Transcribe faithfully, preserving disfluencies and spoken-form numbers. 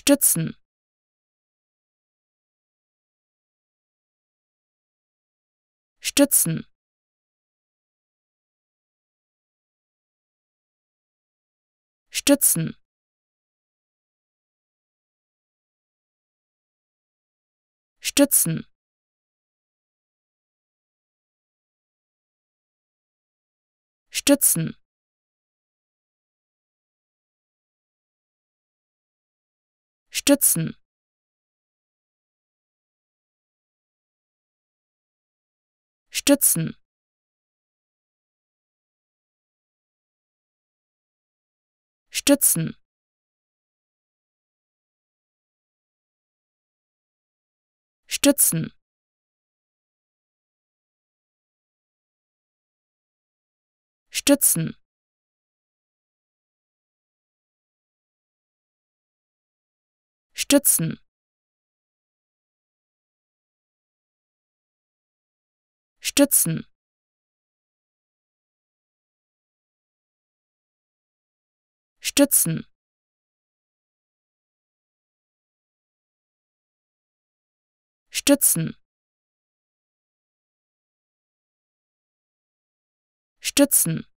stützen, stützen, stützen, stützen, stützen, stützen, stützen, stützen, stützen, stützen, stützen, stützen, stützen, stützen, stützen,